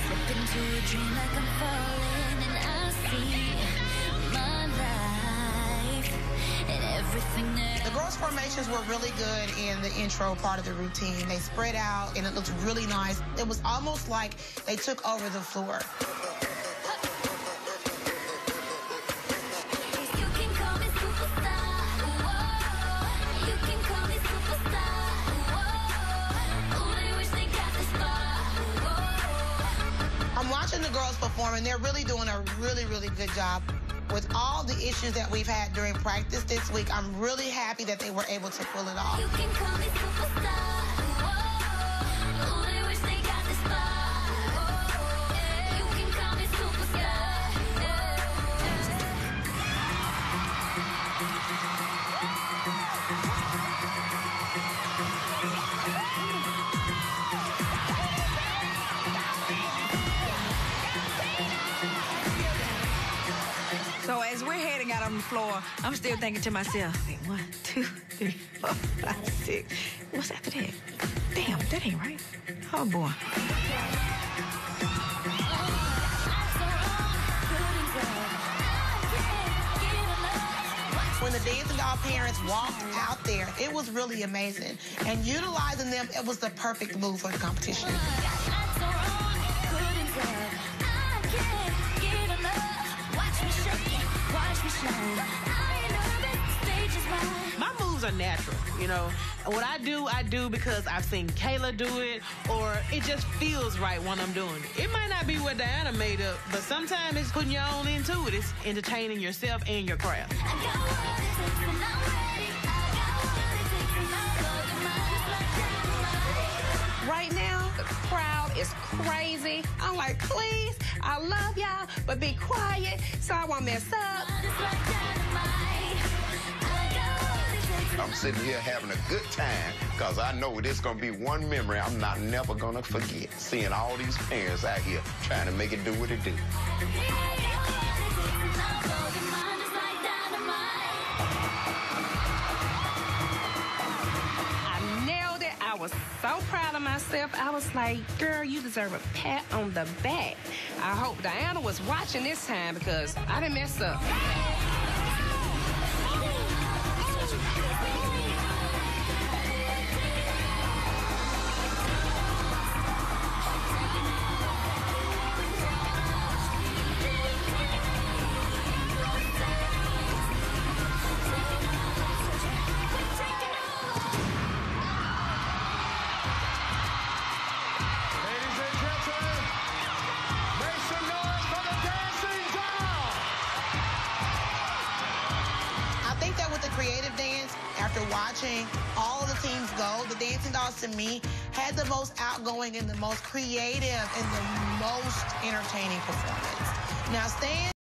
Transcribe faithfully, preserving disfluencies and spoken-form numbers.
Slip into a dream like I'm falling, and I see my life and everything that The girls' formations were really good in the intro part of the routine. They spread out, and it looked really nice. It was almost like they took over the floor. you can call me superstar. Whoa, you can call me superstar. Whoa, ooh, they wish they got this far. Whoa. I'm watching the girls perform, and they're really doing a really, really good job. With all the issues that we've had during practice this week, I'm really happy that they were able to pull it off. You can call me superstar. Whoa, ooh, they wish they got this far. Whoa, you can call me superstar. So as we're heading out on the floor, I'm still thinking to myself, wait, one, two, three, four, five, six. What's after that? Damn, that ain't right. Oh, boy. When the Dancing Doll parents walked out there, it was really amazing. And utilizing them, it was the perfect move for the competition. My moves are natural, you know. What I do, I do because I've seen Kayla do it, or it just feels right when I'm doing it. It might not be what Diana made up, but sometimes it's putting your own into it. It's entertaining yourself and your craft. Right now, the crowd is crazy. I'm like, please, I love y'all, but be quiet so I won't mess up. I'm sitting here having a good time because I know this going to be one memory I'm not never going to forget. Seeing all these parents out here trying to make it do what it do. I nailed it. I was so proud of myself. I was like, girl, you deserve a pat on the back. I hope Diana was watching this time because I didn't mess up. Creative dance, after watching all of the teams go, the Dancing Dolls, to me, had the most outgoing and the most creative and the most entertaining performance. Now, staying